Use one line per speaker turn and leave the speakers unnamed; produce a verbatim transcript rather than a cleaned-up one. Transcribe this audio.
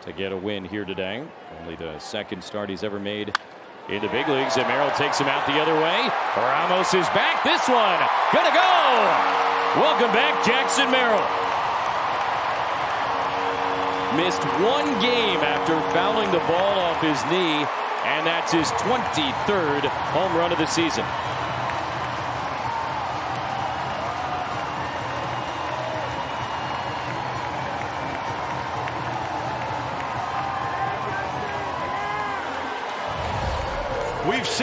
to get a win here today. Only the second start he's ever made in the big leagues, and Merrill takes him out the other way. Ramos is back. This one gonna go. Welcome back, Jackson Merrill. Missed one game after fouling the ball off his knee, and that's his twenty-third home run of the season.
We've seen